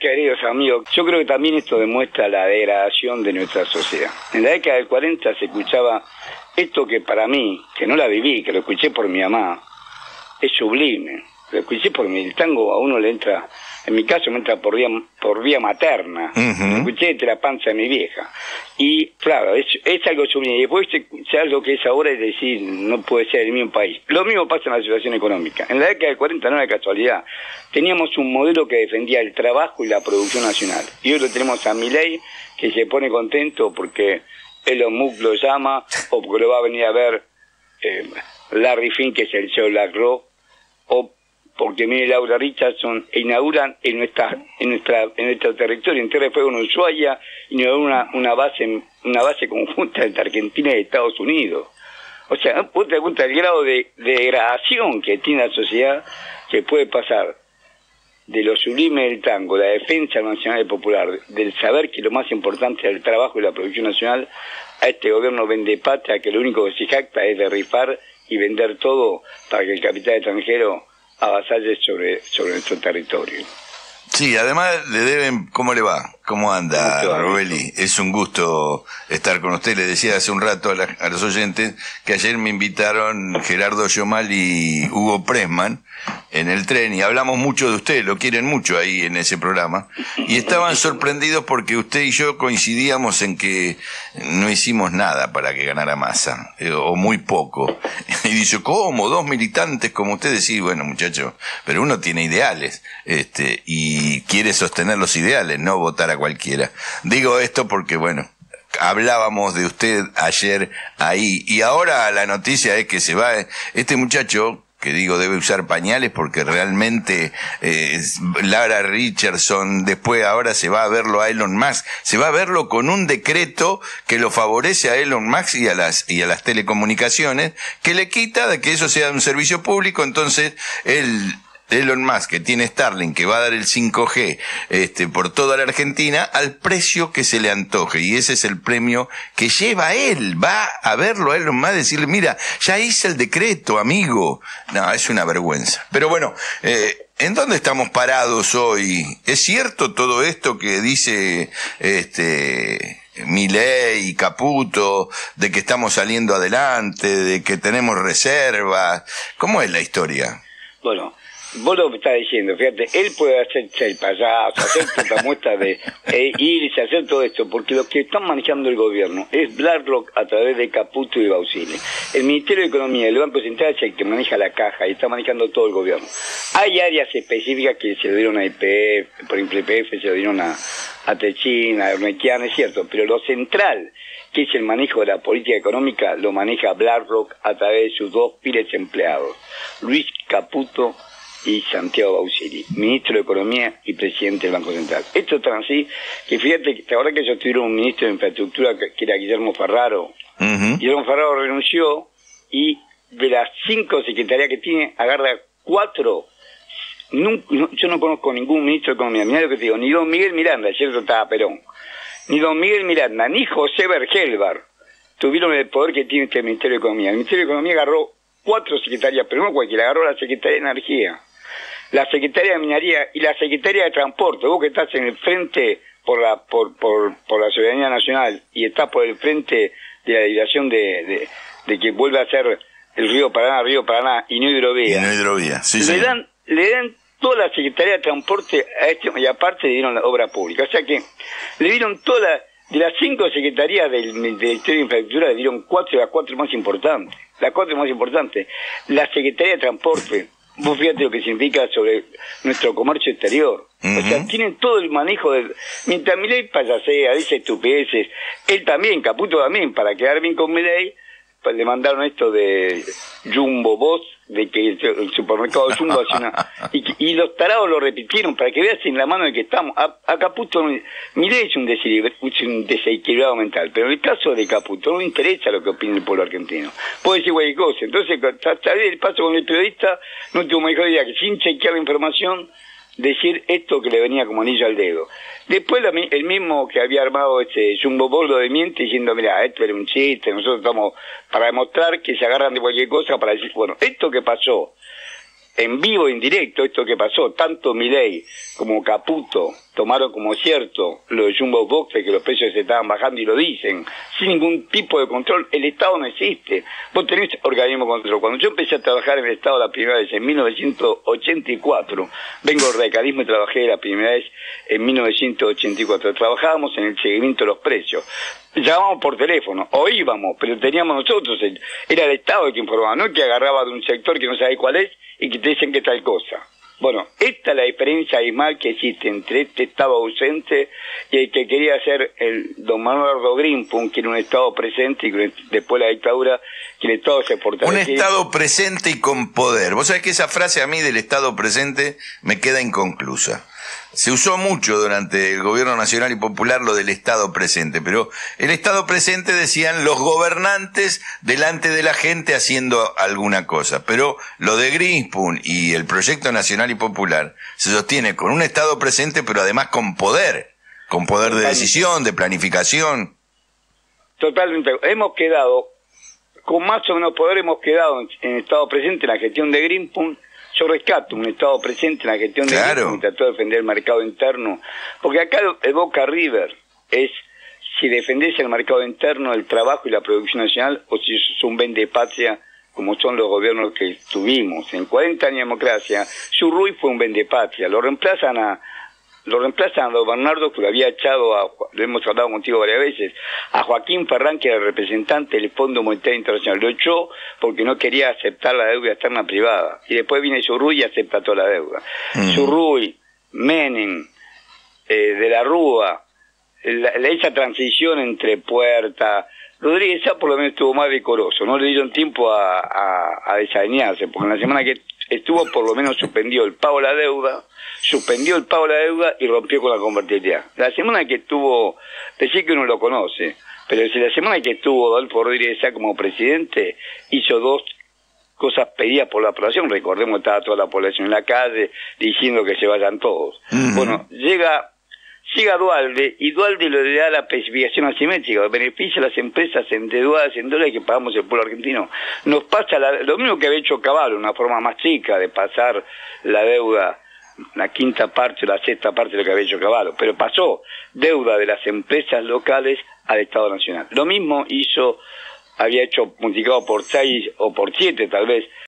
queridos amigos, yo creo que también esto demuestra la degradación de nuestra sociedad. En la década del 40 se escuchaba esto que para mí, que no la viví, que lo escuché por mi mamá, es sublime. Lo escuché por el tango, a uno le entra, en mi caso me entra por vía materna. Lo escuché entre la panza de mi vieja. Y claro, es algo sublime. Y después sabes lo que es ahora, es decir, no puede ser el mismo país. Lo mismo pasa en la situación económica. En la década del 40 no era casualidad. Teníamos un modelo que defendía el trabajo y la producción nacional. Y hoy lo tenemos a Milei, que se pone contento porque Elon Musk lo llama, o porque lo va a venir a ver Larry Fink, que es el CEO de BlackRock, o porque mire Laura Richardson, e inauguran en nuestro territorio, en Tierra del Fuego, en Ushuaia, inauguran una base conjunta entre Argentina y Estados Unidos. O sea, vos te das cuenta del grado de degradación que tiene la sociedad, que puede pasar de lo sublime del tango, la defensa nacional y popular, del saber que lo más importante es el trabajo y la producción nacional, a este gobierno vendepatria que lo único que se jacta es de rifar y vender todo para que el capital extranjero avasalle sobre nuestro territorio. Sí, además le deben... ¿Cómo le va? ¿Cómo anda, Robeli? Es un gusto estar con usted. Le decía hace un rato a los oyentes que ayer me invitaron Gerardo Yomal y Hugo Pressman en el tren y hablamos mucho de usted, lo quieren mucho ahí en ese programa, y estaban sorprendidos porque usted y yo coincidíamos en que no hicimos nada para que ganara Massa, o muy poco. Y dice, ¿cómo? 2 militantes como ustedes. Sí, bueno, muchacho, pero uno tiene ideales, y quiere sostener los ideales, no votar a cualquiera. Digo esto porque, bueno, hablábamos de usted ayer ahí, y ahora la noticia es que se va este muchacho, que digo debe usar pañales porque realmente Lara Richardson después ahora se va a verlo a Elon Musk, se va a verlo con un decreto que lo favorece a Elon Musk y a las telecomunicaciones, que le quita de que eso sea un servicio público. Entonces Elon Musk, que tiene Starlink, que va a dar el 5G por toda la Argentina al precio que se le antoje, y ese es el premio que lleva él. Va a verlo a Elon Musk, decirle, mira, ya hice el decreto, amigo. No, es una vergüenza. Pero bueno, ¿en dónde estamos parados hoy? ¿Es cierto todo esto que dice Milei y Caputo, de que estamos saliendo adelante, de que tenemos reservas? ¿Cómo es la historia? Bueno, vos lo estás diciendo, fíjate, él puede hacerse el payaso, hacer tanta muestra de irse, hacer todo esto, porque los que están manejando el gobierno es BlackRock a través de Caputo y Bausili. El Ministerio de Economía y el Banco Central es el que maneja la caja y está manejando todo el gobierno. Hay áreas específicas que se lo dieron a YPF, por ejemplo YPF se lo dieron a Techin, a Ernequian, es cierto, pero lo central, que es el manejo de la política económica, lo maneja BlackRock a través de sus 2 piles empleados, Luis Caputo y Santiago Bausili, ministro de Economía y presidente del Banco Central. Esto es tan así que fíjate que ahora que ellos tuvieron un ministro de Infraestructura que era Guillermo Ferraro, Guillermo Ferraro renunció y de las 5 secretarías que tiene, agarra 4. Yo no conozco ningún ministro de Economía, mirá lo que te digo, ni don Miguel Miranda, ayer estaba Perón, ni don Miguel Miranda, ni José Bergelbar tuvieron el poder que tiene este Ministerio de Economía. El Ministerio de Economía agarró 4 secretarias, pero no cualquiera, agarró la Secretaría de Energía, la Secretaría de Minería y la Secretaría de Transporte. Vos que estás en el frente por la soberanía nacional y estás por el frente de la liberación de que vuelva a ser el río Paraná y no hidrovía. Sí, le dan toda la Secretaría de Transporte a y aparte le dieron la obra pública. O sea que le dieron de las 5 secretarías del Ministerio de Infraestructura, le dieron 4 de las 4 más importantes. Las 4 más importantes. La Secretaría de Transporte, vos fíjate lo que significa sobre nuestro comercio exterior. O sea, tienen todo el manejo mientras Milei payasea, dice estupideces, él también, Caputo también, para quedar bien con Milei, pues le mandaron esto de Jumbo Boss, de que el supermercado Jumbo hace y los tarados lo repitieron para que veas en la mano de que estamos. A Caputo, Milei es un desequilibrado mental, pero en el caso de Caputo no le interesa lo que opina el pueblo argentino. Puede decir cualquier cosa. Entonces, hasta el paso con el periodista, no tuvo mejor idea que sin chequear la información, decir esto que le venía como anillo al dedo. Después el mismo que había armado Jumbo Boss lo desmiente diciendo, mira, esto era un chiste, nosotros estamos para demostrar que se agarran de cualquier cosa para decir, bueno, esto que pasó, en vivo, en directo, esto que pasó, tanto Milei como Caputo tomaron como cierto lo de Jumbo Box, que los precios se estaban bajando y lo dicen, sin ningún tipo de control. El Estado no existe. Vos tenés organismo de control. Cuando yo empecé a trabajar en el Estado la primera vez, en 1984, vengo del radicalismo y trabajé la primera vez en 1984. Trabajábamos en el seguimiento de los precios. Llamábamos por teléfono, o íbamos, pero teníamos nosotros, era el Estado el que informaba, no el que agarraba de un sector que no sabe cuál es y que te dicen que tal cosa. Bueno, esta es la diferencia abismal que existe entre este Estado ausente y el que quería hacer el don Manuel Greenpool, que era un Estado presente, y después la dictadura, que el Estado se fortalecía. Un Estado presente y con poder. Vos sabés que esa frase a mí del Estado presente me queda inconclusa. Se usó mucho durante el gobierno nacional y popular lo del Estado presente, pero el Estado presente decían los gobernantes delante de la gente haciendo alguna cosa, pero lo de Greenpool y el proyecto nacional y popular se sostiene con un Estado presente, pero además con poder de decisión, de planificación. Totalmente, hemos quedado, con más o menos poder hemos quedado en Estado presente en la gestión de Greenpool. Yo rescato un Estado presente en la gestión de Greenpool y trató de defender el mercado interno, porque acá el Boca River es si defendés el mercado interno, el trabajo y la producción nacional, o si sos un vendepatria, como son los gobiernos que tuvimos. En 40 años de democracia, Yurruy fue un vendepatria, lo reemplazan a don Bernardo, que lo había echado, lo hemos hablado contigo varias veces, a Joaquín Ferrán, que era el representante del Fondo Monetario Internacional. Lo echó porque no quería aceptar la deuda externa privada. Y después viene Yurruy y acepta toda la deuda. Yurruy, Menem, de la Rúa, esa transición entre Puerta, Rodríguez Sá por lo menos estuvo más decoroso, no le dieron tiempo a desalinearse, porque en la semana que estuvo por lo menos suspendió el pago de la deuda y rompió con la convertibilidad. La semana que estuvo, decir que uno lo conoce, pero si la semana que estuvo Adolfo Rodríguez Sá como presidente, hizo dos cosas pedidas por la población. Recordemos que estaba toda la población en la calle diciendo que se vayan todos. Bueno, llega Dualde, y Dualde le da la especificación asimétrica, beneficia a las empresas endeudadas en dólares que pagamos el pueblo argentino. Nos pasa lo mismo que había hecho Cavallo, una forma más chica de pasar la deuda, la quinta parte o la sexta parte de lo que había hecho Cavallo, pero pasó deuda de las empresas locales al Estado Nacional. Lo mismo había hecho multiplicado por 6 o por 7 tal vez,